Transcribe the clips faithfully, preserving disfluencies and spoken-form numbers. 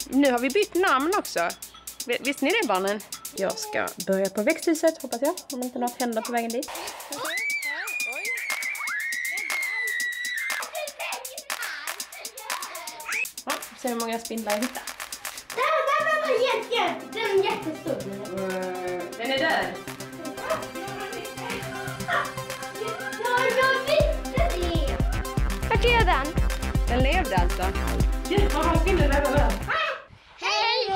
Nu har vi bytt namn också. Visste ni det, barnen? Jag ska börja på växthuset, hoppas jag. Om inte något händer på vägen dit. Ja, ser hur många spindlar jag hittar. Den är jätte, den är jättestor. Den är död. Ja, jag visste det. Vart är den? Den levde alltså. Gud, vad har spindlar där över? Hej,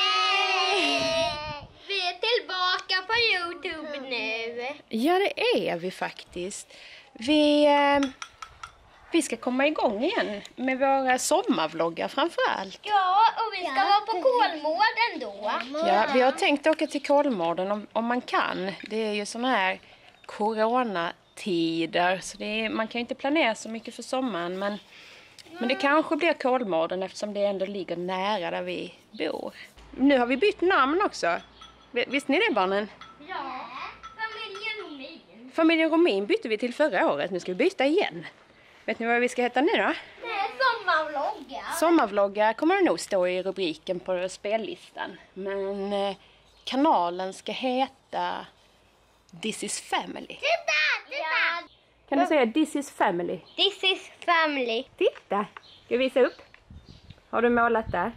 hej! Vi är tillbaka på YouTube nu. Ja, det är vi faktiskt. Vi, eh, vi ska komma igång igen med våra sommarvloggar framför allt. Ja, och vi ska vara på Kolmården då. Ja, vi har tänkt åka till Kolmården om, om man kan. Det är ju såna här coronatider, så det är, man kan ju inte planera så mycket för sommaren, men Men det kanske blir Kolmården eftersom det ändå ligger nära där vi bor. Nu har vi bytt namn också. Visste ni det, barnen? Ja, familjen Romin. Familjen Romin bytte vi till förra året. Nu ska vi byta igen. Vet ni vad vi ska heta nu då? Det är sommarvloggar. Sommarvloggar kommer det nog stå i rubriken på spellistan. Men eh, kanalen ska heta This is Family. Titta, titta! Kan du säga This is Family? This is family. Titta, ska vi visa upp? Har du målat där?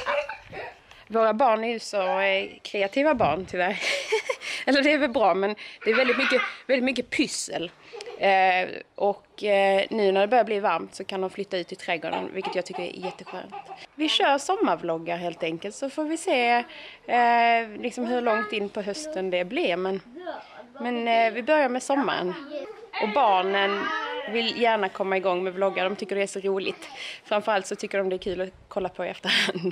Våra barn är ju så eh, kreativa barn tyvärr. Eller det är väl bra, men det är väldigt mycket, väldigt mycket pyssel. Eh, och eh, nu när det börjar bli varmt så kan de flytta ut i trädgården, vilket jag tycker är jätteskönt. Vi kör sommarvloggar helt enkelt, så får vi se eh, liksom hur långt in på hösten det blir. Men, men eh, vi börjar med sommaren. Och barnen vill gärna komma igång med vloggar. De tycker det är så roligt. Framförallt så tycker de det är kul att kolla på i efterhand.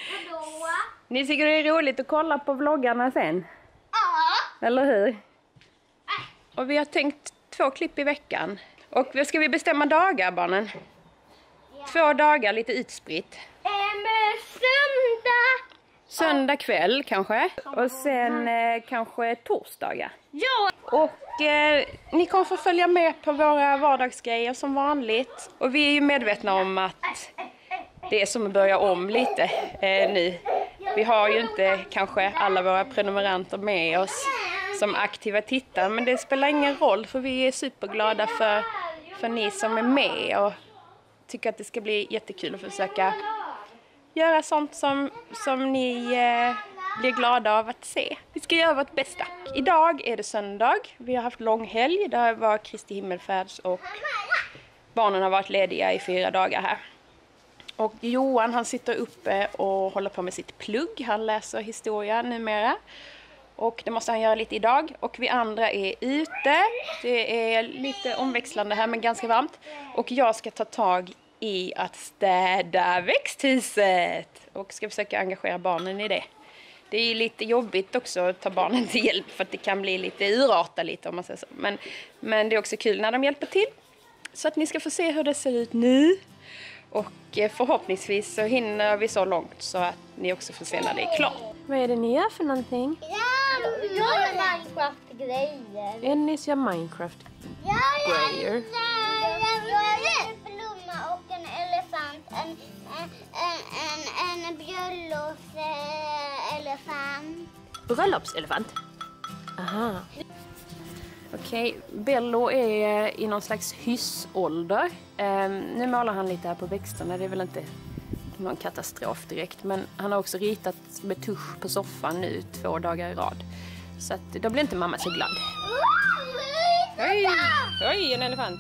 Ni tycker det är roligt att kolla på vloggarna sen? Ja. Eller hur? Och vi har tänkt två klipp i veckan. Och ska vi bestämma dagar, barnen? Ja. Två dagar, lite utspritt. Ehm, söndag. Söndag kväll kanske. Och sen eh, kanske torsdagar. Ja. Och eh, ni kommer få följa med på våra vardagsgrejer som vanligt. Och vi är ju medvetna om att det är som att börja om lite eh, nu. Vi har ju inte kanske alla våra prenumeranter med oss som aktiva tittare. Men det spelar ingen roll, för vi är superglada för, för ni som är med. Och tycker att det ska bli jättekul att försöka göra sånt som, som ni eh, blir glada av att se. Vi ska göra vårt bästa. Idag är det söndag. Vi har haft lång helg. Det var Kristi himmelfärds och barnen har varit lediga i fyra dagar här. Och Johan, han sitter uppe och håller på med sitt plugg. Han läser historia numera. Och det måste han göra lite idag. Och vi andra är ute. Det är lite omväxlande här men ganska varmt. Och jag ska ta tag i att städa växthuset. Och ska försöka engagera barnen i det. Det är lite jobbigt också att ta barnen till hjälp, för att det kan bli lite urarta lite om man säger så. Men, men det är också kul när de hjälper till. Så att ni ska få se hur det ser ut nu. Och förhoppningsvis så hinner vi så långt så att ni också får se när det är klart. Vad är det ni gör för någonting? Ja, jag gör Minecraft-grejer. Ennis gör Minecraft-grejer. Jag är en blomma och en elefant. En, en, en, en, en bröllopselefant. Bröllopselefant? Aha. Okej, okay. Bello är i någon slags hyssålder. Um, nu målar han lite här på växterna. Det är väl inte någon katastrof direkt. Men han har också ritat med tusch på soffan nu två dagar i rad. Så att då blir inte mamma så glad. Oj, oj, en elefant.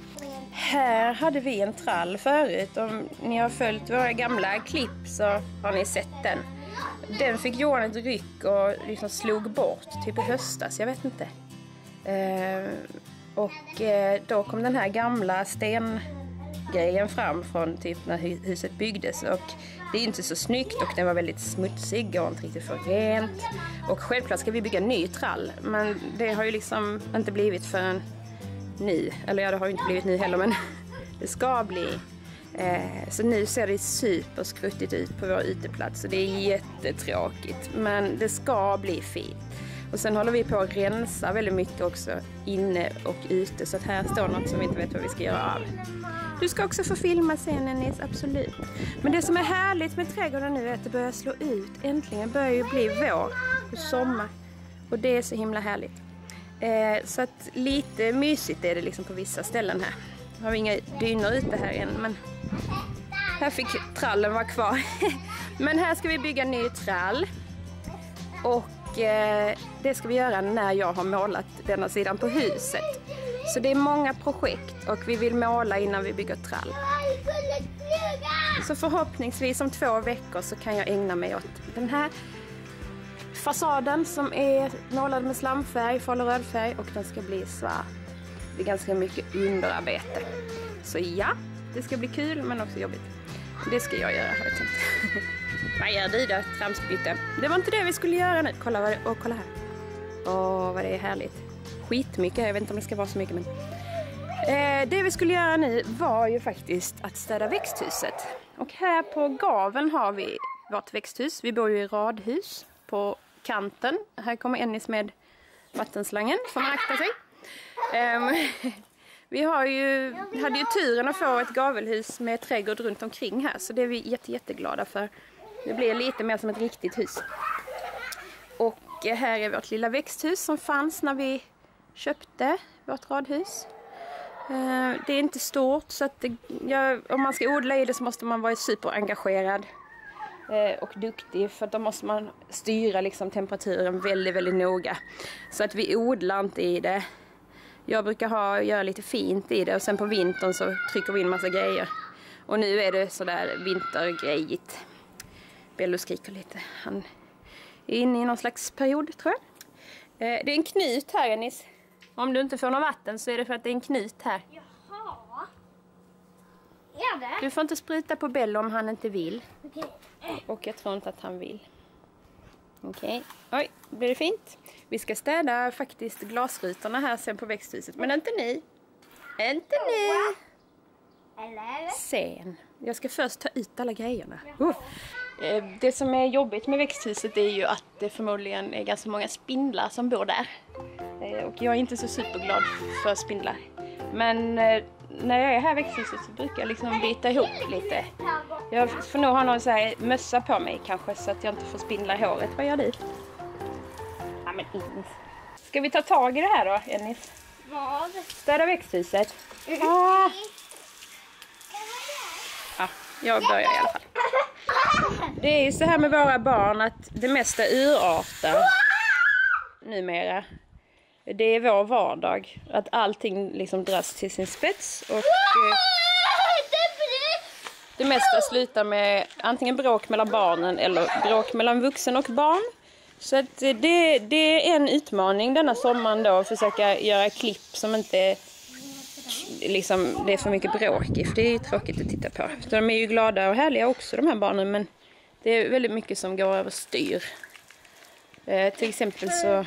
Här hade vi en trall förut. Om ni har följt våra gamla klipp så har ni sett den. Den fick Johan ett ryck och liksom slog bort typ i höstas, jag vet inte. Eh, och eh, då kom den här gamla stengrejen fram från typ när huset byggdes. Och det är inte så snyggt och den var väldigt smutsig och inte riktigt för rent. Och självklart ska vi bygga en ny trall, men det har ju liksom inte blivit för en ny. Eller ja, det har ju inte blivit ny heller, men det ska bli. Eh, så nu ser det superskruttigt ut på vår uteplats och det är jättetråkigt, men det ska bli fint. Och sen håller vi på att rensa väldigt mycket också inne och ute, så att här står något som vi inte vet vad vi ska göra av. Du ska också få filma sen, Ennis, absolut. Men det som är härligt med trädgården nu är att det börjar slå ut. Äntligen börjar ju bli vår och sommar. Och det är så himla härligt. Eh, så att lite mysigt är det liksom på vissa ställen här. Jag har inga dynor ute här än, men här fick trallen vara kvar. Men här ska vi bygga en ny trall. Och eh, det ska vi göra när jag har målat denna sidan på huset. Så det är många projekt och vi vill måla innan vi bygger trall. Så förhoppningsvis om två veckor så kan jag ägna mig åt den här fasaden som är målad med slamfärg, fal- och rödfärg, och den ska bli svart. Det är ganska mycket underarbete. Så ja, det ska bli kul men också jobbigt. Det ska jag göra, har jag tänkt. Vad gör du då, tramsbytte? Det var inte det vi skulle göra nu. Kolla, vad det, och kolla här. Åh, vad det är härligt. Skitmycket, jag vet inte om det ska vara så mycket, men... Eh, det vi skulle göra nu var ju faktiskt att städa växthuset. Och här på gaven har vi vårt växthus. Vi bor ju i radhus på kanten. Här kommer Ennis med vattenslangen, får man akta sig. Eh, vi har ju, hade ju turen att få ett gavelhus med trädgård runt omkring här. Så det är vi jätte, jätteglada för. Det blir lite mer som ett riktigt hus. Och här är vårt lilla växthus som fanns när vi köpte vårt radhus. Det är inte stort, så att det, ja, om man ska odla i det så måste man vara superengagerad och duktig, för då måste man styra liksom temperaturen väldigt, väldigt noga. Så att vi odlar inte i det. Jag brukar ha, göra lite fint i det och sen på vintern så trycker vi in massa grejer. Och nu är det sådär vintergrejigt. Bello skriker lite. Han är inne i någon slags period, tror jag. Det är en knut här, Ennis. Om du inte får någon vatten så är det för att det är en knut här. Jaha. Är det? Du får inte spruta på Bello om han inte vill. Okej. Och jag tror inte att han vill. Okej. Oj, blir det fint? Vi ska städa faktiskt glasrutorna här sen på växthuset. Men inte ni. Inte ni. Eller? Sen. Jag ska först ta ut alla grejerna. Uh. Det som är jobbigt med växthuset är ju att det förmodligen är ganska många spindlar som bor där. Och jag är inte så superglad för spindlar. Men när jag är här i växthuset så brukar jag liksom bita ihop lite. Jag får nog ha någon så här mössa på mig kanske så att jag inte får spindlar i håret. Vad gör du? Ja, men in. Ska vi ta tag i det här då, Ennis? Vad? Städa växthuset. Ah. Ja, jag börjar i alla fall. Det är ju så här med våra barn att det mesta urartar numera. Det är vår vardag. Att allting liksom dras till sin spets. Och eh, det mesta slutar med antingen bråk mellan barnen eller bråk mellan vuxen och barn. Så att det, det är en utmaning denna sommaren då. Att försöka göra klipp som inte liksom, det är för mycket bråk i. För det är ju tråkigt att titta på. Så de är ju glada och härliga också, de här barnen. Men det är väldigt mycket som går över styr. Eh, till exempel så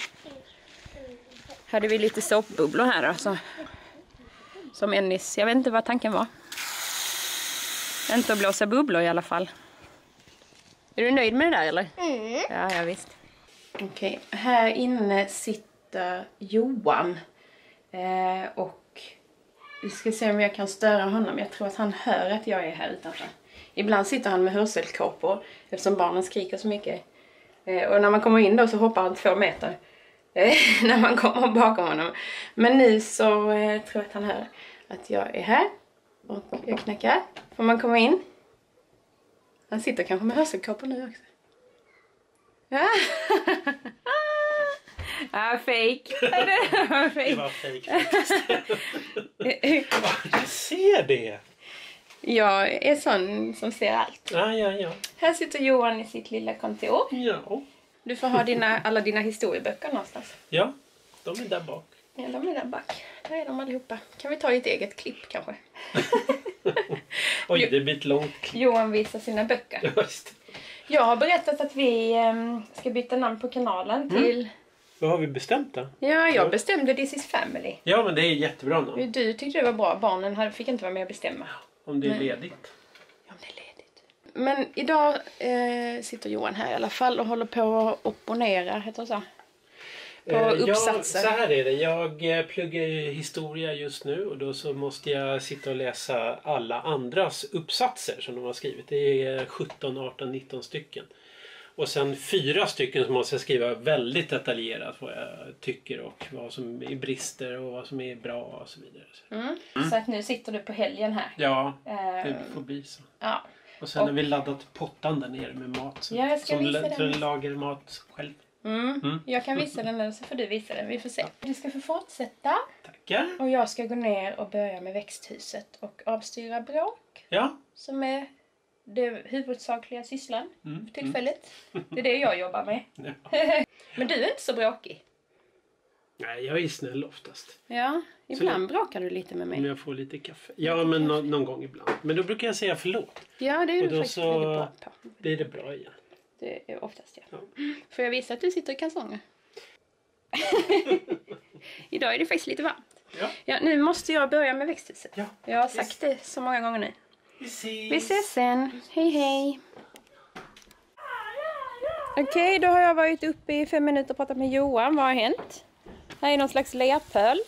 hade vi lite såpbubblor här då, så, som Ennis, jag vet inte vad tanken var. Inte att blåsa bubblor i alla fall. Är du nöjd med det där eller? Mm. Ja, ja visst. Okej, okay. Här inne sitter Johan. Eh, och vi ska se om jag kan störa honom. Jag tror att han hör att jag är här utanför. Ibland sitter han med hörselkåpor eftersom barnen skriker så mycket. Eh, och när man kommer in då så hoppar han två meter. När man kommer bakom honom. Men nu så eh, tror jag att han hör att jag är här. Och jag knackar. Får man komma in? Han sitter kanske med hörselkåpor nu också. Ja, ah, fake. Det var fake. Det var fake faktiskt. Jag ser det. Jag är sån som ser allt. Ja, ja, ja. Här sitter Johan i sitt lilla kontor. Ja. Du får ha dina, alla dina historieböcker någonstans. Ja, de är där bak. Ja, de är där bak. Där är de allihopa. Kan vi ta ett eget klipp kanske? Oj, det blir ett långt klipp. Johan visar sina böcker. Just. Jag har berättat att vi äm, ska byta namn på kanalen till... Mm. Vad har vi bestämt då? Ja, jag bestämde This is Family. Ja, men det är jättebra namn. Du tyckte det var bra. Barnen fick inte vara med och bestämma. Om det är men... ledigt. Ja, om det är ledigt. Men idag eh, sitter Johan här i alla fall och håller på att opponera, heter det så. på Eh, uppsatser? Ja, så här är det. Jag eh, pluggar ju historia just nu och då så måste jag sitta och läsa alla andras uppsatser som de har skrivit. Det är sjutton, arton, nitton stycken. Och sen fyra stycken som måste jag skriva väldigt detaljerat vad jag tycker och vad som är brister och vad som är bra och så vidare. Mm. Mm. Så att nu sitter du på helgen här. Ja, det Eh, får bli så. ja. Och sen Och- har vi laddat pottan där nere med mat. Så, Ja, jag ska som visa la- den. så den lagar mat själv. Mm. Mm. Jag kan visa den nu så får du visa den. Vi får se. Du ska få fortsätta. Tackar. Och jag ska gå ner och börja med växthuset och avstyra bråk. Ja. Som är det huvudsakliga sysslan Mm. för tillfället. Det är det jag jobbar med. Ja. Men du är inte så bråkig. Nej, jag är snäll oftast. Ja, ibland bråkar du lite med Om mig. jag får lite kaffe. Ja, men nå- någon gång ibland. Men då brukar jag säga förlåt. Ja, det är Och du då faktiskt så- väldigt bra på. Blir det bra igen. Det är oftast jag. Ja. Får jag visa att du sitter i kalsonger? Idag är det faktiskt lite varmt. Ja. Ja, nu måste jag börja med växthuset. Ja. Jag har sagt det så många gånger nu. Vi ses. Vi ses sen. Hej hej. Okej, då har jag varit uppe i fem minuter och pratat med Johan. Vad har hänt? Här är någon slags lerpöl.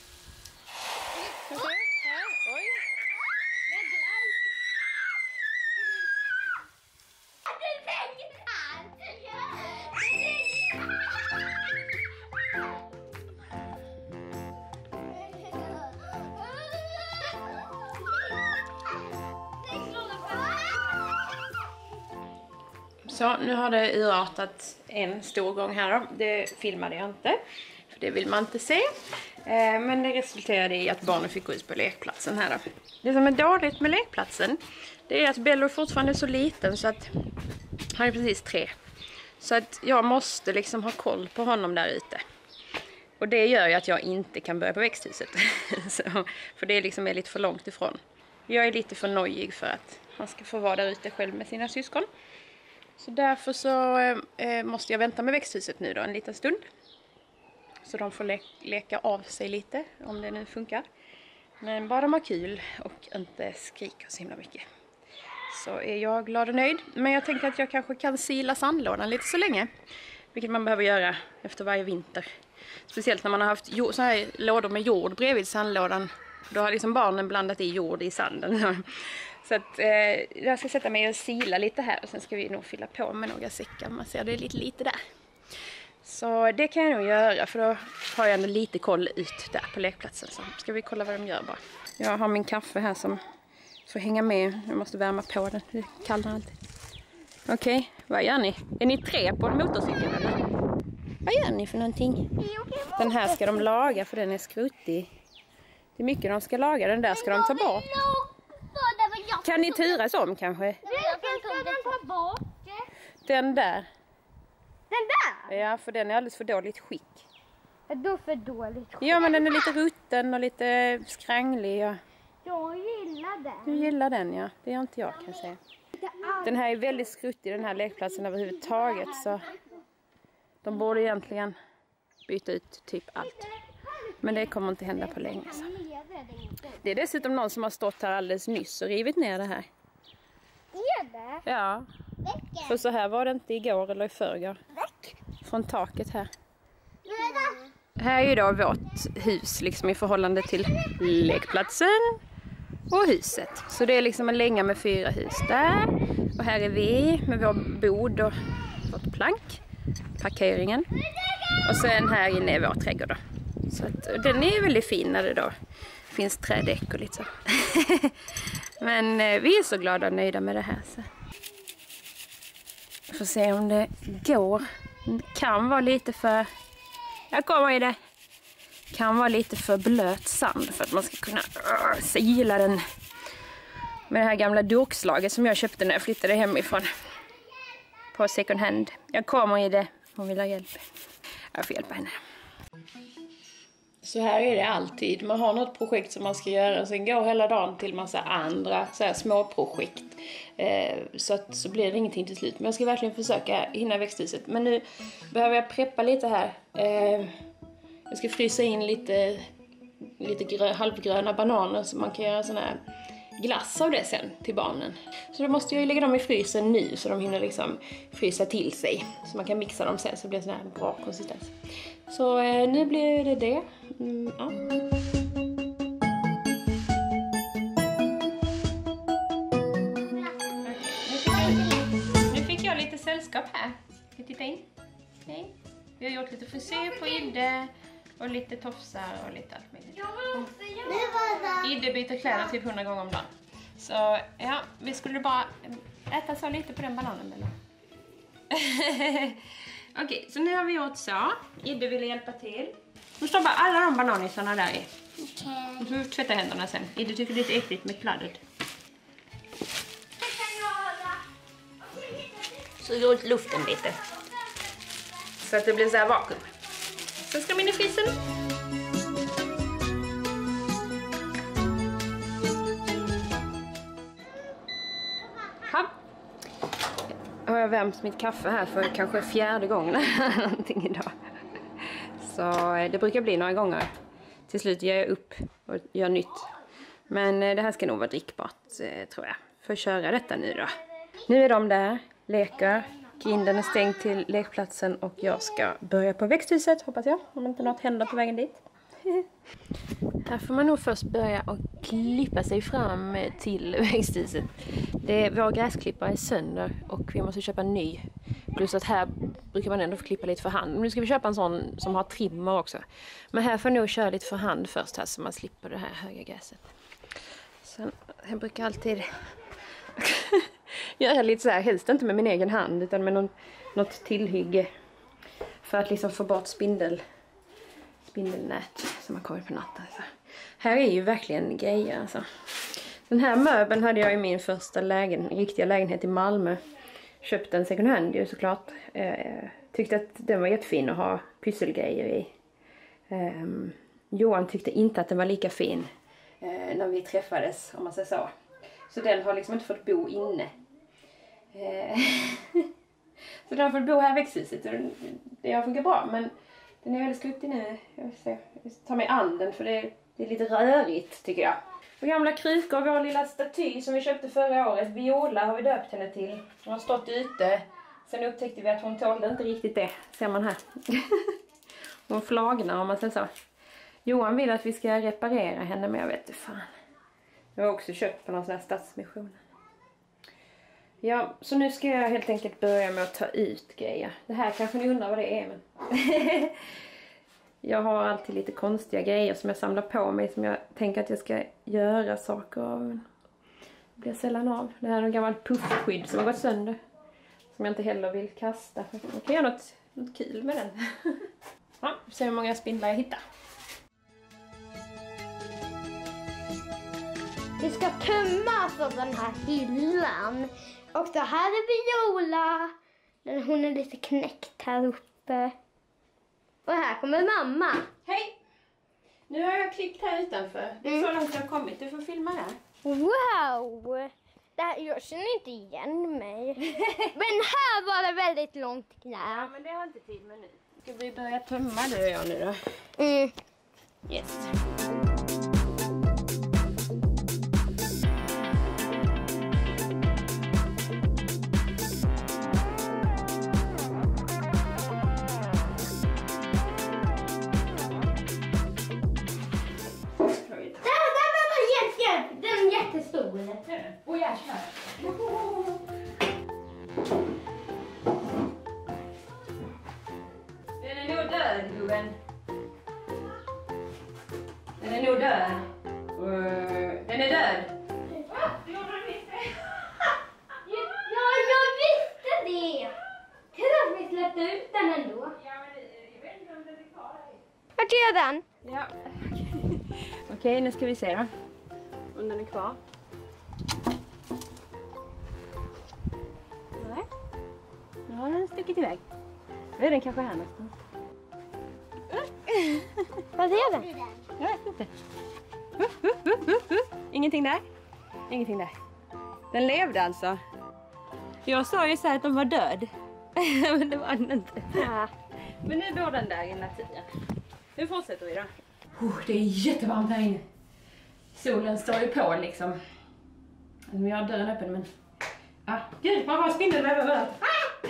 Så, nu har det urartat en stor gång här då. Det filmade jag inte, för det vill man inte se. Eh, men det resulterade i att barnen fick gå ut på lekplatsen här då. Det som är dåligt med lekplatsen, det är att Bello är fortfarande så liten så att han är precis tre. Så att jag måste liksom ha koll på honom där ute. Och det gör ju att jag inte kan börja på växthuset. Så, för det liksom är lite för långt ifrån. Jag är lite för nojig för att han ska få vara där ute själv med sina syskon. Så därför så eh, måste jag vänta med växthuset nu då en liten stund. Så de får le leka av sig lite, om det nu funkar. Men bara de har kul och inte skriker så himla mycket. Så är jag glad och nöjd. Men jag tänker att jag kanske kan sila sandlådan lite så länge. Vilket man behöver göra efter varje vinter. Speciellt när man har haft så här lådor med jord bredvid sandlådan. Då har liksom barnen blandat i jord i sanden. Så att eh, jag ska sätta mig och sila lite här. Och sen ska vi nog fylla på med några säckar. Man ser det är lite lite där. Så det kan jag nog göra. För då har jag ändå lite koll ut där på lekplatsen. Så ska vi kolla vad de gör bara. Jag har min kaffe här som får hänga med. Jag måste värma på den. Det kallnar alltid. Okej, okay, vad gör ni? Är ni tre på en motorcykel eller? Vad gör ni för någonting? Den här ska de laga för den är skruttig. Det är mycket de ska laga. Den där ska de ta bort. Kan ni turas om kanske? Vilken ska den ta bort? Den där. Den där? Ja, för den är alldeles för dåligt skick. Då för dåligt. Ja, men den är lite rutten och lite skranglig. Ja. Jag gillar den. Du gillar den, ja. Det gör inte jag, kan jag säga. Den här är väldigt skruttig, den här lekplatsen överhuvudtaget. Så de borde egentligen byta ut typ allt. Men det kommer inte hända på länge. Så. Det är dessutom någon som har stått här alldeles nyss och rivit ner det här. Är det? Ja. För så här var det inte igår eller i förrgår. Från taket här. Här är ju då vårt hus liksom i förhållande till lekplatsen och huset. Så det är liksom en länga med fyra hus där. Och här är vi med vår bod och vårt plank. Parkeringen. Och sen här inne är vår trädgård då. Så att, den är väldigt fin när det då finns trädäck och lite så. Men eh, vi är så glada och nöjda med det här. Så. Vi får se om det går. Det kan vara lite för... Jag kommer i det. Kan vara lite för blöt sand för att man ska kunna uh, sila den med det här gamla durkslaget som jag köpte när jag flyttade hemifrån. På second hand. Jag kommer i det. Hon vill ha hjälp. Jag får hjälpa henne. Så här är det alltid. Man har något projekt som man ska göra. Sen går hela dagen till massa andra så här små projekt. Eh, så att så blir det ingenting till slut. Men jag ska verkligen försöka hinna växthuset. Men nu behöver jag preppa lite här. Eh, jag ska frysa in lite, lite grö, halvgröna bananer. Så man kan göra såna här glass av det sen till barnen. Så då måste jag ju lägga dem i frysen nu så de hinner liksom frysa till sig. Så man kan mixa dem sen så blir det sån här bra konsistens. Så eh, nu blir det det. Mm, ja. Nu fick jag lite sällskap här. Ska vi titta in? Nej. Vi har gjort lite frisyr på Idde och lite tofsar och lite allt möjligt. Idde byter kläder typ hundra gånger om dagen. Så ja, vi skulle bara äta så lite på den bananen. Okej, okay, så nu har vi gjort så. Idde ville hjälpa till. Nu står bara alla de bananisarna där i. Okej. Och så tvätta händerna sen. Idde tycker det är lite äckligt med kladdet. Suger ut luften lite. Så att det blir så här vakuum. Sen ska de in i frysen. Ha. Har jag värmt mitt kaffe här för kanske fjärde gången någonting idag. Så det brukar bli några gånger. Till slut ger jag upp och gör nytt. Men det här ska nog vara drickbart, tror jag. För att köra detta nu då. Nu är de där, leker. Grinden är stängd till lekplatsen och jag ska börja på växthuset, hoppas jag. Om inte något händer på vägen dit. Här får man nog först börja och klippa sig fram till växthuset. Det är, vår gräsklippare är sönder och vi måste köpa en ny. Plus att här brukar man ändå få klippa lite för hand. Men nu ska vi köpa en sån som har trimmer också. Men här får jag nog köra lite för hand först här så man slipper det här höga gräset. Sen, jag brukar alltid göra lite så här, helst inte med min egen hand utan med någon, något tillhygge. För att liksom få bort spindel, spindelnät som man kommer på natten. Så. Här är ju verkligen grejer alltså. Den här möbeln hade jag i min första lägen, riktiga lägenhet i Malmö. Köpt en second hand ju såklart. Eh, tyckte att den var jättefin att ha pysselgrejer i. Eh, Johan tyckte inte att den var lika fin eh, när vi träffades, om man säger så. Så den har liksom inte fått bo inne. Eh, så den har fått bo här i växthuset. Och det har funkat bra, men den är väldigt skruttig nu. Jag vill se. Jag ska ta mig an den för det, det är lite rörigt tycker jag. Vår gamla krukor, vår lilla staty som vi köpte förra året, Viola har vi döpt henne till. Hon har stått ute. Sen upptäckte vi att hon tålde inte riktigt det, ser man här. Hon flagnar om man säger så. Johan vill att vi ska reparera henne, men jag vet inte fan. Jag har också köpt på någon sån här stadsmission. Ja, så nu ska jag helt enkelt börja med att ta ut grejer. Det här kanske ni undrar vad det är, men... Jag har alltid lite konstiga grejer som jag samlar på mig som jag tänker att jag ska göra saker av. Det blir sällan av. Det här är en gammal puffskydd som har gått sönder. Som jag inte heller vill kasta. Man kan göra något, något kul med den. Ja, vi får se hur många spindlar jag hittar. Vi ska tömma alltså den här hyllan. Och så här är Viola. Hon är lite knäckt här uppe. Och här kommer mamma. Hej! Nu har jag klippt här utanför. Det är så långt jag har kommit. Du får filma här. Wow! Det här, jag känner inte igen mig. Men här var det väldigt långt knä. Ja, men det har inte tid med nu. Ska vi börja tömma du och jag nu då? Mm. Yes. Den är jättestor. Åh jäklar. Den är nog död, gubben. Den är nog död. Den är död. Ja, jag visste det. Tur att vi släppte ut den ändå. Vart är den? Ja. Okej, nu ska vi se då. Om den är kvar. Nej. Nu har den stuckit iväg. Nu är den kanske här nästan. Vad är den? Jag vet inte. Ingenting där? Ingenting där. Den levde alltså. Jag sa ju så här att den var död. Men det var den inte. Ja. Men nu bor den där i naturen. Nu fortsätter vi då. Oh, det är jättevarmt här inne. Solen står ju på liksom. Vi har dörren öppen men... Ah, gud, man har spindelväv överallt. Ah!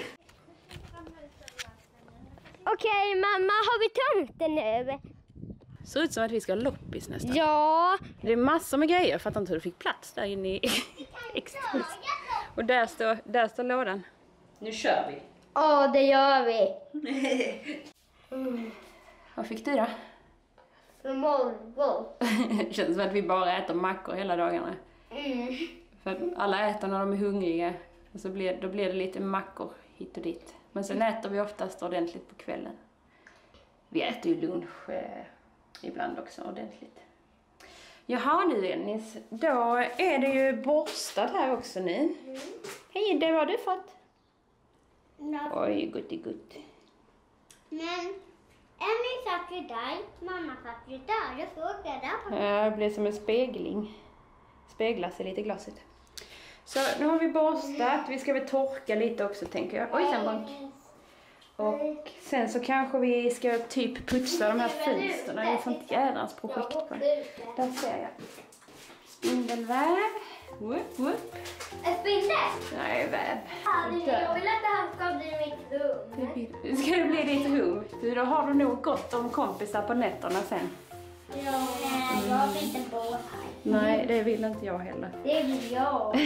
Okej, mamma, har vi tömt det nu? Ser ut som att vi ska ha loppis nästan. Ja. Det är massor med grejer. Jag fattar inte hur du fick plats där inne i extras. Och där står, där står lådan. Nu kör vi. Ja, det gör vi. Mm. Vad fick du då? Morgon. Det känns som att vi bara äter mackor hela dagarna. Mm. För att alla äter när de är hungriga. Och så blir, då blir det lite mackor hit och dit. Men sen äter vi oftast ordentligt på kvällen. Vi äter ju lunch eh, ibland också ordentligt. Jaha du Ennis, då är det ju borstad här också nu. Mm. Hej, det har du fått. Ja. Oj, guttigutt. Men Emmy satt ju där, mamma satt ju där, jag såg det där. Ja, det blir som en spegling. Speglar sig lite i glaset. Så nu har vi borstat, vi ska väl torka lite också tänker jag. Oj, sen bonk. Och sen så kanske vi ska typ putsa de här fönsterna. Det är ett sånt jädrans projekt på det. Där ser jag. Spindelväv. Whoop, whoop. En spindel? Nej, väv. Jag vill att det här ska bli mitt rum. Ska det bli ditt rum? För då har du nog gott om kompisar på nätterna sen. Ja, nej, jag vill inte bo här. Nej, det vill inte jag heller. Det vill jag.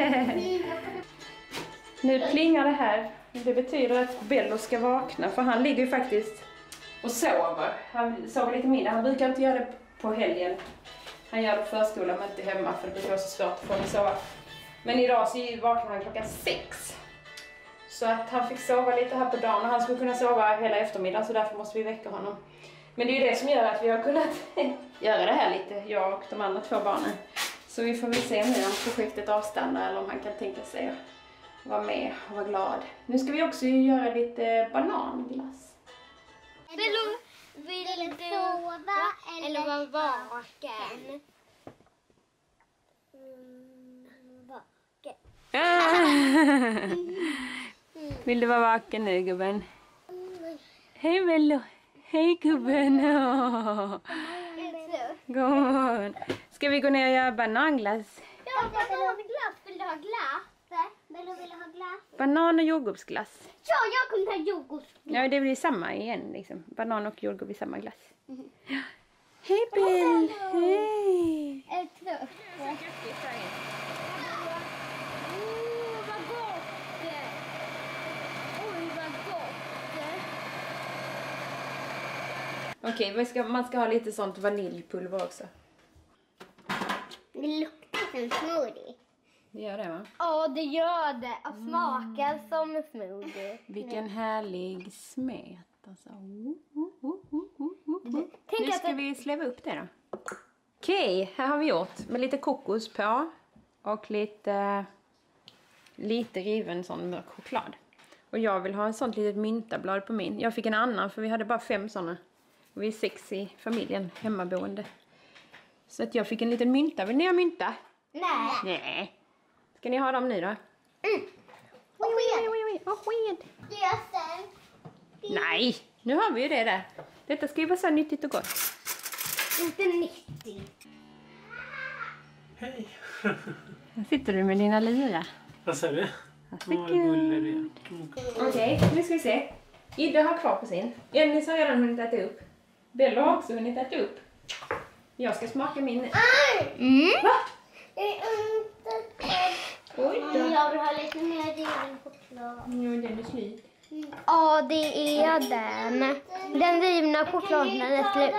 Nu plingar det här. Det betyder att Bello ska vakna. För han ligger ju faktiskt och sover. Han sover lite mindre. Han brukar inte göra det på helgen. Han gör det på förskolan men inte hemma för det brukar vara så svårt att få honom att sova. Men idag så vaknade han klockan sex. Så att han fick sova lite här på dagen och han skulle kunna sova hela eftermiddagen så därför måste vi väcka honom. Men det är ju det som gör att vi har kunnat göra det här lite, jag och de andra två barnen. Så vi får väl se nu om projektet avstannar eller om han kan tänka sig att vara med och vara glad. Nu ska vi också göra lite bananglass. Vill du, vill du sova eller vara vaken? Mm, vaken. Vill du vara vaken nu gubben? Hej Bello! Hej gubben! God morgon! Ska vi gå ner och göra bananglass? Ja, bananglass. Vill du ha glass? Bello, vill du ha glass? Banan och jordgubbsglass. Ja, jag kommer ta jordgubbsglass. Ja, det blir samma igen liksom. Banan och jordgubb i samma glass. Mm. Ja. Hej Bill! Hej! Jag är trött. Åh, vad gott! Oj, vad gott! Okej, okay, ska, man ska ha lite sånt vaniljpulver också. Det luktar som smoothie. Det gör det va? Ja, det gör det. Och smakar mm. som smoothie. Vilken härlig smet alltså. Uh, uh, uh, uh, uh, uh. Nu ska det... vi släva upp det då. Okej, okay, här har vi gjort med lite kokos på och lite lite riven sån mörk choklad. Och jag vill ha en sånt litet myntablad på min. Jag fick en annan för vi hade bara fem såna. Och vi är sex i familjen, hemmaboende. Så att jag fick en liten mynta. Vill ni ha mynta? Nej. Nej. Ska ni ha dem nu då? Mm. Oj, oj, oj, oj, vad sked. Nej, nu har vi ju det där. Detta ska ju vara så nyttigt och gott. Inte nyttigt. Hej. Här sitter du med dina lyra. Vad sa du? Okej, okay, nu ska vi se. Ida har kvar på sin. Ennis har redan hunnit äta upp. Bello har också hunnit äta upp. Jag ska smaka min. Mm. Va? Oj då. Jag vill ha lite mer riven choklad. Jo, den är slut. Ja, det är den. Den rivna chokladen är slut.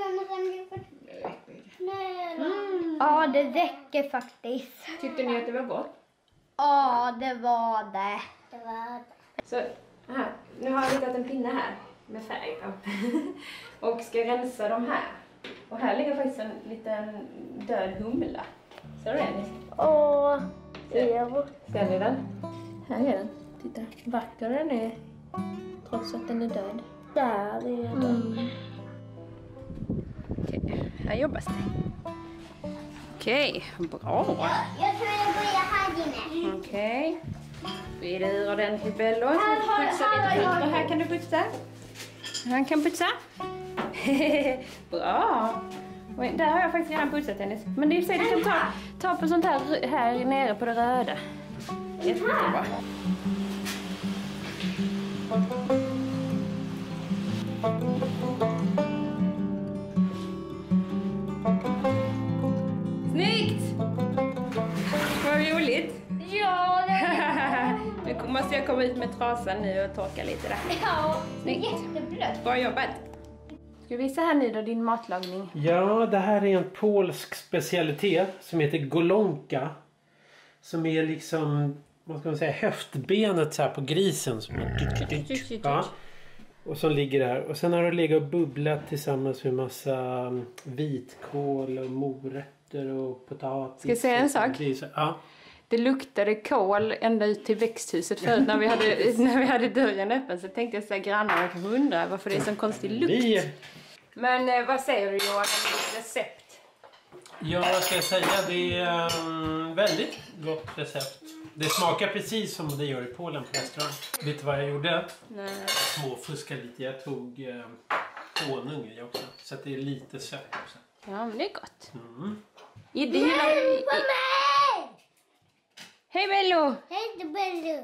Mm. Ja, det räcker faktiskt. Tyckte ni att det var gott? Ja, det var det. Det var det. Så, här. Nu har jag hittat en pinne här med färg på. Och ska rensa de här. Och här ligger faktiskt en liten död humla. Ser du den? Åh, ja. Ser ni den? Här är den. Titta, vacker den är. Trots att den är död. Där är den. Mm. Okej, okay, här jobbas det. Okej, okay, bra. Jag tror jag börjar här inne. Okej. Okay. Vi är det ordentligt Bello. Här, här, här, här, här kan du putsa. Han kan putsa. Bra. Oj, där har jag faktiskt redan putsat hennes. Men det är ju så att du kan ta, ta på sånt här här nere på det röda. Jättebra. Snyggt! Vad roligt. Ja, det Nu måste jag komma ut med trasan nu och torka lite där. ja, Snyggt. jätteblött. Bra jobbat. Ska vi visa här nu då din matlagning? Ja, det här är en polsk specialitet som heter golonka. Som är liksom, vad ska man säga, höftbenet så här på grisen. Som är... ja. Och som ligger där. Och sen har det legat och bubblat tillsammans med massa vitkål och morötter och potatis. Ska jag säga en sak? Så, ja. Det luktade kål ända ut till växthuset förut när vi hade, när vi hade dörren öppen. Så tänkte jag så här, grannarna kanske undrar varför det är sån konstig lukt. Vi... Men eh, vad säger du Johan om ditt recept? Ja, vad ska jag säga? Det är um, väldigt gott recept. Det smakar precis som det gör i Polen på restaurang. Vet du vad jag gjorde? Nej. Småfuskade lite. Jag tog eh, honung i också. Så att det är lite sött också. Ja, men det är gott. Mm. I det hela... I, i... Hej Bello! Hej Bello.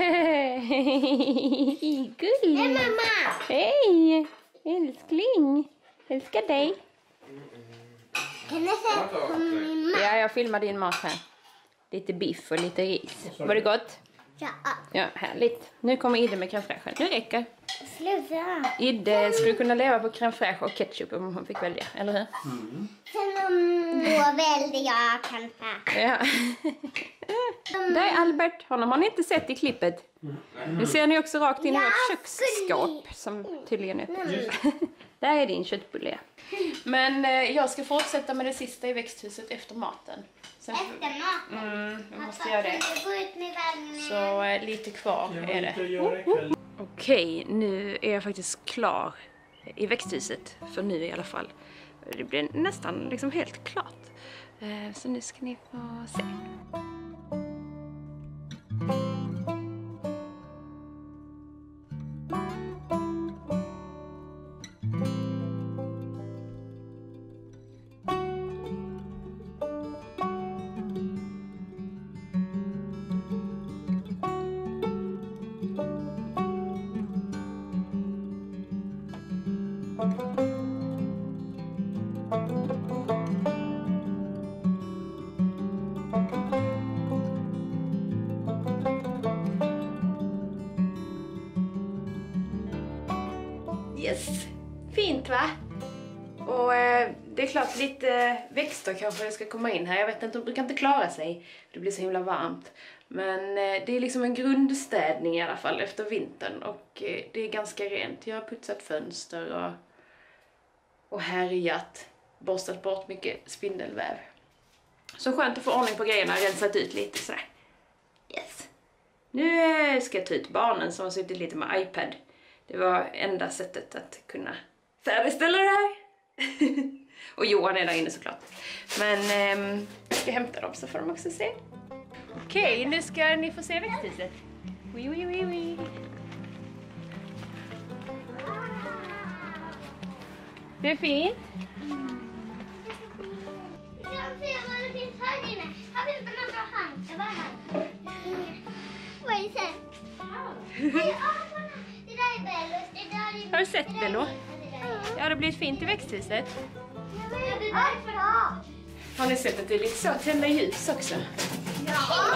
Gullig! Hej mamma! Hej! Älskling! Älskar dig. Kan jag säga på min mat? Ja, jag filmar din mat här. Lite biff och lite ris. Var det gott? Ja. Ja, härligt. Nu kommer Idde med crème fraîche. Nu räcker. Sluta. Idde skulle kunna leva på crème fraîche och ketchup om hon fick välja, eller hur? Mm. Sen om då väljer jag kanske. Ja. Där är Albert. Honom har ni inte sett i klippet. Nu ser ni också rakt in i vårt köksskåp som tydligen är öppet. Där är din köttbulle. Men eh, jag ska fortsätta med det sista i växthuset efter maten. Sen, Efter maten. mm, jag måste göra det. Gå ut med värmen. Så eh, lite kvar Jag har är lite att det. göra ikväll. Okej, nu är jag faktiskt klar i växthuset. För nu i alla fall. Det blir nästan liksom helt klart. Eh, så nu ska ni få se. Yes, fint va? Och eh, det är klart lite växter kanske ska komma in här. Jag vet inte, de brukar inte klara sig. Det blir så himla varmt. Men eh, det är liksom en grundstädning i alla fall efter vintern. Och eh, det är ganska rent. Jag har putsat fönster och, och härjat. Borstat bort mycket spindelväv. Så skönt att få ordning på grejerna, rensat ut lite sådär. Yes. Nu eh, ska jag ta ut barnen som har suttit lite med iPad. Det var enda sättet att kunna färdigställa det här. Och Johan är där inne såklart. Men eh, jag ska hämta dem så får de också se. Okej, okay, nu ska ni få se växthuset. Wee, wee, wee, wee. Det är fint. Jag ser vad det finns här inne. Här finns en andra hand. Det var här. Vad är det sen? Hej, det där är Bellos. Det där är... Har du sett Bello? Ja, det blir fint i växthuset. Ja, det där är bra. Har ni sett att det är lite så tända ljus också? Ja.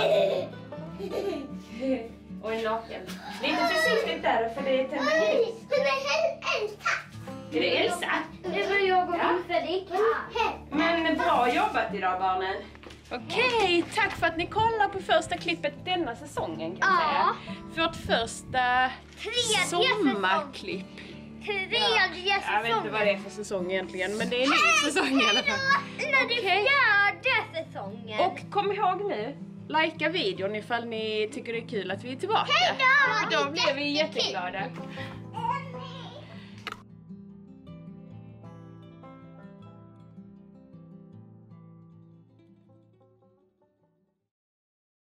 Och en naken. Lite försiktigt där för det är tända ljus. Hon är Elsa. Är det Elsa? Det var jag och Ja. Fredrik. Men bra jobbat idag barnen. Okej, tack för att ni kollar på första klippet denna säsongen kan jag Ja. säga. Vårt första Tredje sommarklipp. Tredje Jag vet inte vad det är för säsong egentligen, men det är en ny säsong i alla fall. Nej, det är Okej. fjärde säsongen. Och kom ihåg nu, likea videon ifall ni tycker det är kul att vi är tillbaka. Hej då! För då blir vi jätteglada.